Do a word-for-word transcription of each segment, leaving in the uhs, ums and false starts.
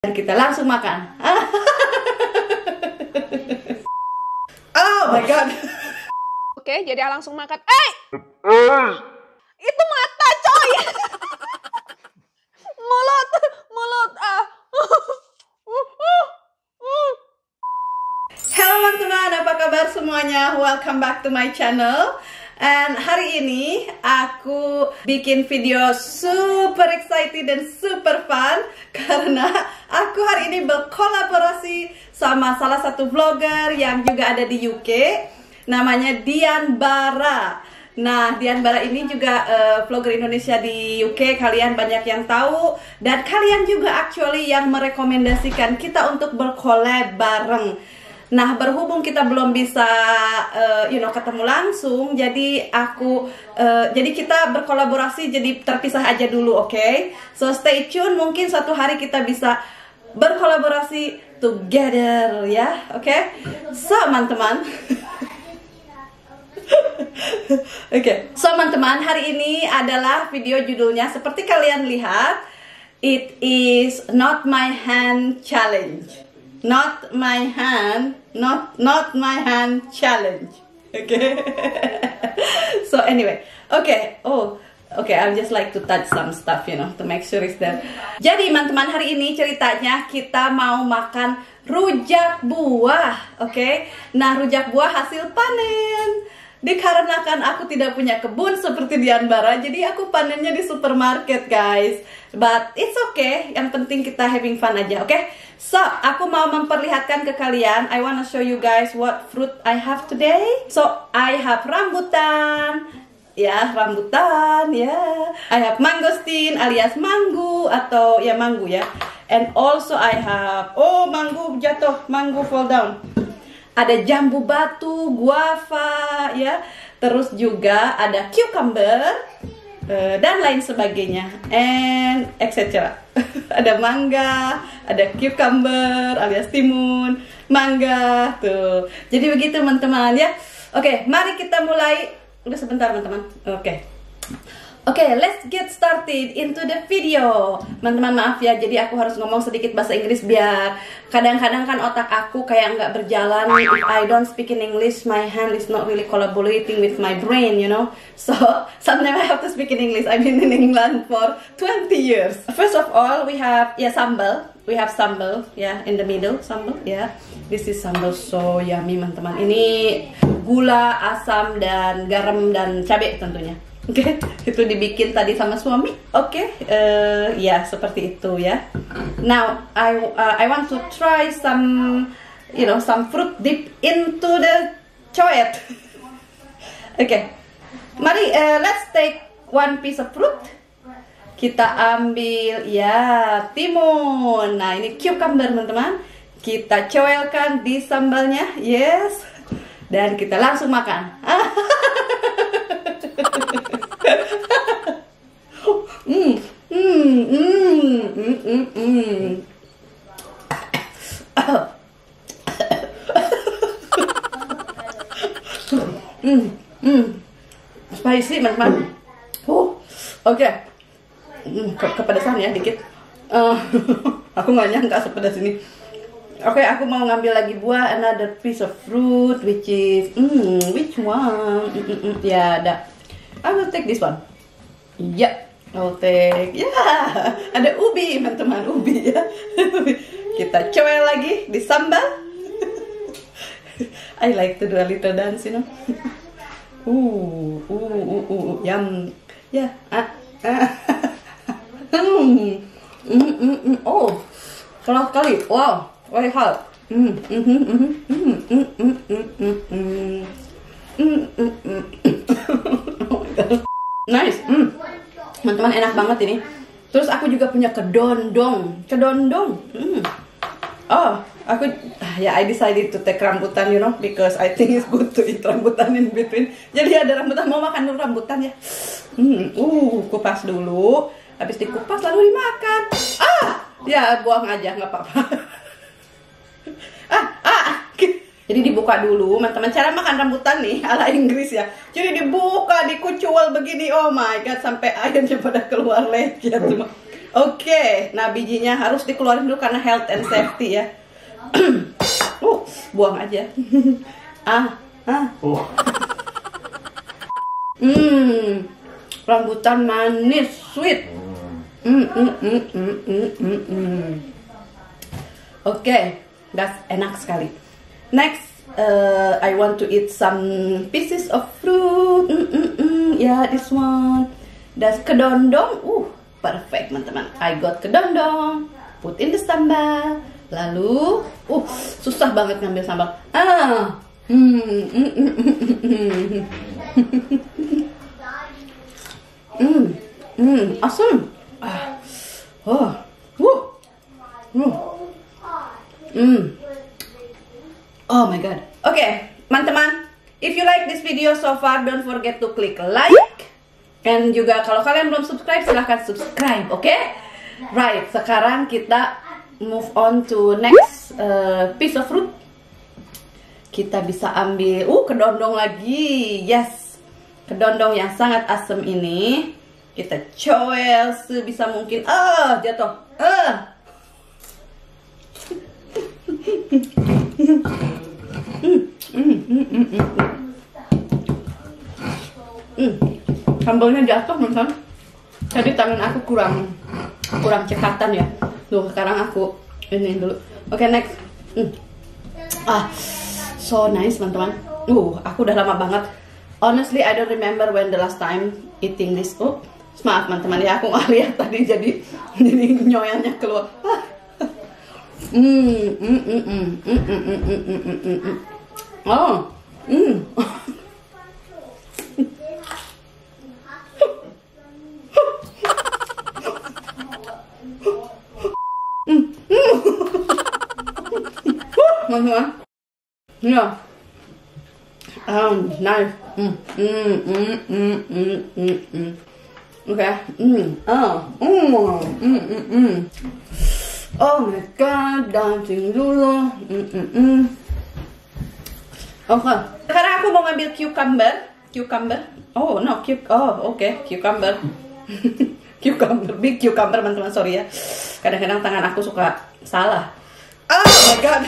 Dan kita langsung makan. Oh my god. Oke, jadi langsung makan. Eh! Itu mata, coy. Mulut, mulut. Ah. Halo teman-teman, apa kabar semuanya? Welcome back to my channel. And hari ini aku bikin video super excited dan super fun karena aku hari ini berkolaborasi sama salah satu vlogger yang juga ada di U K, namanya Dian Bara. Nah, Dian Bara ini juga uh, vlogger Indonesia di U K, kalian banyak yang tahu dan kalian juga actually yang merekomendasikan kita untuk berkolab bareng. Nah, berhubung kita belum bisa, uh, you know, ketemu langsung, jadi aku, uh, jadi kita berkolaborasi, jadi terpisah aja dulu, oke? Okay? So stay tune, mungkin suatu hari kita bisa berkolaborasi together, ya, oke? Okay? So, teman-teman, oke, okay. So teman-teman, hari ini adalah video judulnya seperti kalian lihat, it is not my hand challenge. Not my hand, not not my hand challenge. Okay. So anyway, okay. Oh, okay. I just like to touch some stuff, you know, to make sure it's there. Jadi teman-teman, hari ini ceritanya kita mau makan rujak buah, oke? Okay? Nah, rujak buah hasil panen. Dikarenakan aku tidak punya kebun seperti Dian Bara, jadi aku panennya di supermarket, guys. But it's okay, yang penting kita having fun aja, oke? Okay? So, aku mau memperlihatkan ke kalian, I wanna show you guys what fruit I have today. So, I have rambutan, ya, rambutan, ya. I have mangosteen alias manggu atau ya manggu ya. And also I have, oh manggu jatuh, manggu fall down. Ada jambu batu, guava, ya. Terus juga ada cucumber uh, dan lain sebagainya, and et cetera. Ada mangga, ada cucumber alias timun, mangga tuh. Jadi begitu teman-teman ya. Oke, mari kita mulai. Udah sebentar teman-teman. Oke. Oke, okay, let's get started into the video. Teman-teman maaf ya, jadi aku harus ngomong sedikit bahasa Inggris biar kadang-kadang kan otak aku kayak nggak berjalan. If I don't speak in English, my hand is not really collaborating with my brain, you know. So sometimes I have to speak in English. I've been in England for twenty years. First of all, we have ya yeah, sambal. We have sambal, ya, yeah, in the middle sambal, ya. Yeah. This is sambal so yummy, teman-teman. Ini gula, asam dan garam dan cabai tentunya. Oke, okay, itu dibikin tadi sama suami. Oke, okay, uh, ya seperti itu ya. Now I uh, I want to try some, you know, some fruit dip into the coet. Oke, okay. Mari uh, let's take one piece of fruit. Kita ambil ya timun. Nah ini cucumber teman-teman. Kita coelkan di sambalnya, yes. Dan kita langsung makan. Hmm, hmm, hmm, hmm, hmm, hmm. Hmm, hmm, spicy teman-teman. Oh, oke. Okay. Hmm, ke kepedesan ya dikit. Uh, aku nggak nyangka sepedas ini. Oke, okay, aku mau ngambil lagi buah, another piece of fruit, which is, hmm, which one? Mm, mm, mm. Ya, ada. I will take this one. Ya, yeah, I will take. Ya, yeah. Ada ubi, teman-teman, ubi ya. Kita coel lagi di sambal. I like to do a little dance, you know. Uh, uh, uh, uh, yum. Ya, yeah. ah, ah. Hmm, mm, mm, mm. Oh, keras sekali. Wow. Very hot. Mm, mm, mm, mm, mm, mm, mm, mm, mm, mm. Mm, mm, mm. Oh my God. Nice. Mm. Teman-teman enak banget ini. Terus aku juga punya kedondong. Kedondong. Mm. Oh, aku ya yeah, I decided to take rambutan, you know, because I think it's good to eat rambutan in between. Jadi ada rambutan, mau makan dulu rambutan ya. Mm. Uh, kupas dulu. Habis dikupas lalu dimakan. Ah, ya buang aja nggak apa-apa. Ah, ah, jadi dibuka dulu, teman-teman. Cara makan rambutan nih ala Inggris ya. Jadi dibuka, dikucul begini. Oh my god, sampai airnya pada keluar lagi ya, cuma. Oke, nah bijinya harus dikeluarin dulu karena health and safety ya. uh, buang aja. ah, ah. Oh. Hmm, rambutan manis, sweet. Hmm, hmm, hmm, hmm, hmm, hmm, hmm. Oke, okay, that's enak sekali. Next, uh, I want to eat some pieces of fruit. Mm, mm, mm. Yeah, this one. That's kedondong. Uh. Perfect teman-teman. I got kedondong. Put in the sambal. Lalu, uh, susah banget ngambil sambal. Ah, hmm, hmm, hmm, hmm, hmm, hmm, asam. Ah, oh, uh, uh, hmm. Oh my god. Oke, okay, teman-teman. If you like this video so far, don't forget to click like. Dan juga kalau kalian belum subscribe, silahkan subscribe, oke? Okay? Right, sekarang kita move on to next uh, piece of fruit. Kita bisa ambil, uh, kedondong lagi, yes. Kedondong yang sangat asam ini, kita coel sebisa mungkin. Ah, jatuh. Ah. mm, mm, mm, mm, mm. Mm. Sambalnya jatuh teman-teman. Tadi tangan aku kurang kurang cekatan ya. Tuh sekarang aku ini dulu. Oke, okay, next. Hmm. Ah, so nice teman-teman. Uh, aku udah lama banget. Honestly, I don't remember when the last time eating this. Oh, maaf teman-teman ya, aku nggak lihat tadi jadi jadi nyoyanya keluar. Hmm, hmm, hmm, hmm, hmm, hmm, hmm, hmm, hmm, hmm. Oh, hmm. Teman-teman, ya, um, nice, mm, mm, mm, mm, mm, mm, mm. Oke, okay. mm, oh, mm, mm, mm, mm. Oh my god, dancing dulu, mm, mm, mm. Oke, okay. Sekarang aku mau ngambil cucumber, cucumber, oh no, cu oh oke, okay. cucumber, cucumber, big cucumber teman-teman, sorry ya, kadang-kadang tangan aku suka salah. Oh my god.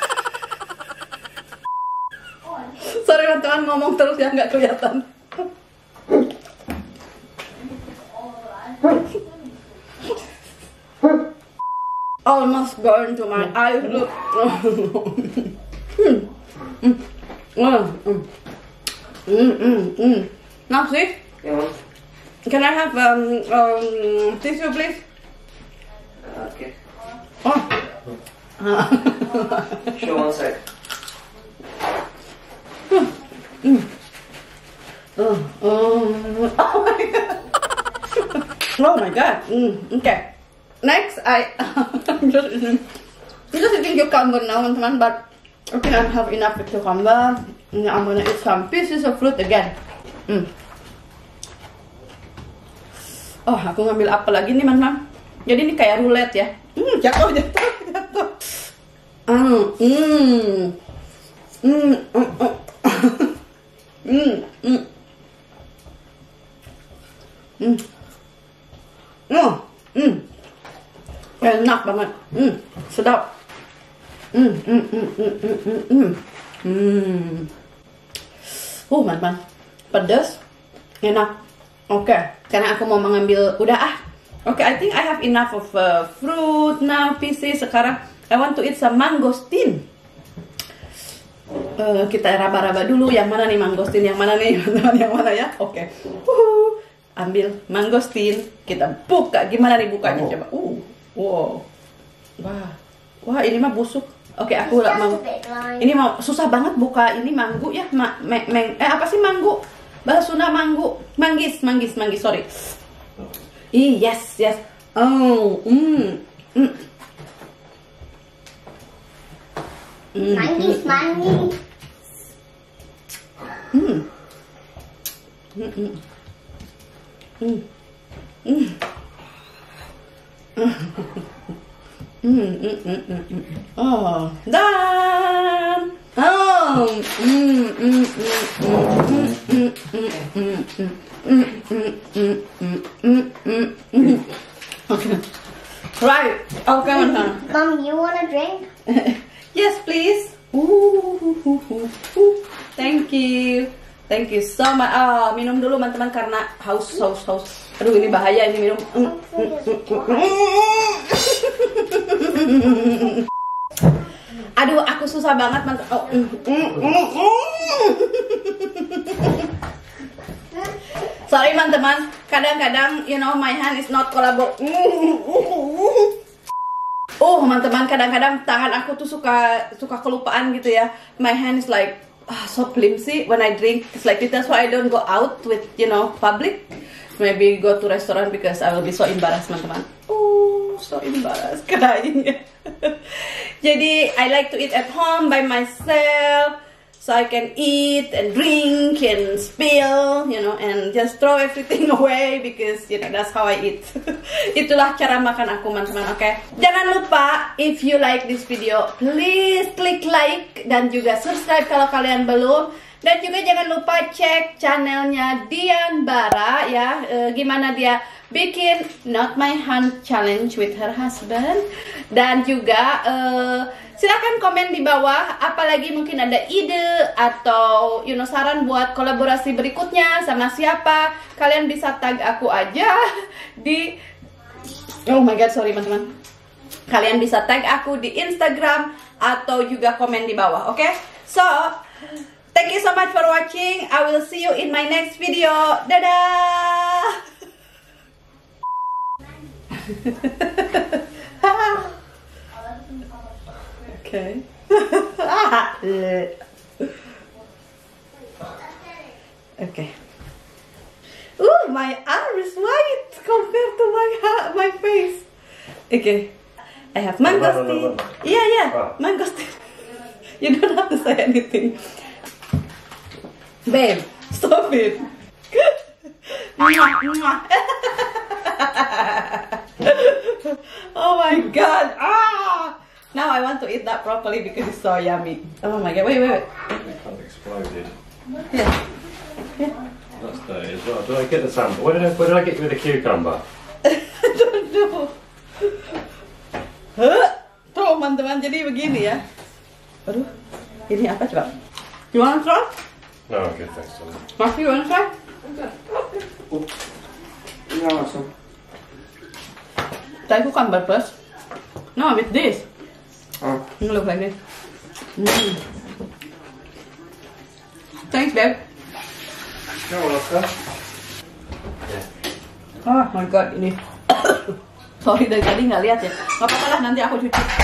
Sorry teman-teman, ngomong terus ya, nggak kelihatan. Almost going to my eyes, look. hmm. Mm. Mm. Mm. Mm. Mm. Now see? Yeah. Can I have um, um tissue please? Okay. Oh. Show one side. Mm. Oh, oh, oh my god. Oh my god. Mm. Okay. Next, I I'm just eating, I'm just eating cucumber now, teman-teman. But I think I have enough with cucumber. I'm gonna eat some pieces of fruit again. Mm. Oh, aku ngambil apa lagi nih, teman-teman? Jadi ini kayak roulette ya. Mm, jatuh, jatuh, jatuh. Mm, mm, mm, mm, mm. Hmm, hmm, hmm, oh, hmm, enak banget, hmm, sedap, hmm, hmm, hmm, hmm, hmm, hmm, hmm, oh teman-teman, pedas, enak, oke, okay. Karena aku mau mengambil, udah ah, oke, okay, I think I have enough of uh, fruit now, pieces. Sekarang I want to eat some mangosteen. Uh, kita raba-raba dulu yang mana nih mangosteen, yang mana nih teman-teman, yang mana ya? Oke, okay. uh, ambil mangosteen, kita buka. Gimana nih bukanya? Coba. Uh, wow, wah, wah ini mah busuk. Oke, okay, aku mau. Ini mau susah banget buka ini manggu ya, ma, me, me, eh apa sih manggu? Bahasa Sunda manggu, manggis, manggis, manggis. Sorry. Ih, yes, yes. Oh, hmm, hmm. Mm, manggis, mm, manggis. Hmm. Hmm. Hmm. Hmm. Hmm. Hmm. Hmm. Hmm. Hmm. Oh, done. Oh. Hmm. Hmm. Hmm. Hmm. Hmm. Hmm. Hmm. Hmm. Hmm. Hmm. Hmm. Hmm. Hmm. Okay. Right. Okay, Mama. Mom, you want a drink? Yes, please. Ooh, thank you. Thank you so much. Ah, minum dulu teman-teman karena haus, haus, haus. Aduh, ini bahaya ini minum. Aduh, aku susah banget man. Oh. Sorry teman-teman, kadang-kadang you know my hand is not collabo. Oh teman-teman, kadang-kadang tangan aku tuh suka suka kelupaan gitu ya. My hand is like ah, so flimsy when I drink. It's like this. That's why I don't go out with you know public. Maybe go to restaurant because I will be so embarrassed teman-teman. Oh, so embarrassed crying. Jadi I like to eat at home by myself, so I can eat and drink and spill, you know, and just throw everything away because you know that's how I eat. Itulah cara makan aku teman-teman. Oke, okay? Jangan lupa if you like this video, please klik like dan juga subscribe kalau kalian belum. Dan juga jangan lupa cek channelnya Dian Bara ya, e, gimana dia bikin Not My Hand Challenge with her husband. Dan juga e, silakan komen di bawah, apalagi mungkin ada ide atau you know saran buat kolaborasi berikutnya sama siapa. Kalian bisa tag aku aja di, oh my god sorry teman-teman, kalian bisa tag aku di Instagram atau juga komen di bawah. Oke, okay? So thank you so much for watching. I will see you in my next video. Dadah. Okay. Okay. Ooh, my arm is white compared to my my face. Okay. I have mangosteen. Yeah, yeah, mangosteen. You don't have to say anything. Babe, stop it. Oh my god. Ah! Now I want to eat that properly because it's so yummy. Oh my god. Wait, wait, wait. That exploded. Yeah. Yeah. That's dirty as well. Did I get the sample? Where did I, where did I get with the cucumber? I don't know. Huh? Tuh teman-teman, jadi begini ya. Aduh, ini apa coba? You wanna try? No, I'm good, thanks. Mas, you wanna try? No, langsung. Try cucumber first. No, with this. Oh. It look like this. Mm. Thanks, babe. No, langsung. Oh my god, ini. Sorry dari tadi nggak lihat ya. Nggak apa-apa lah, nanti aku cuci.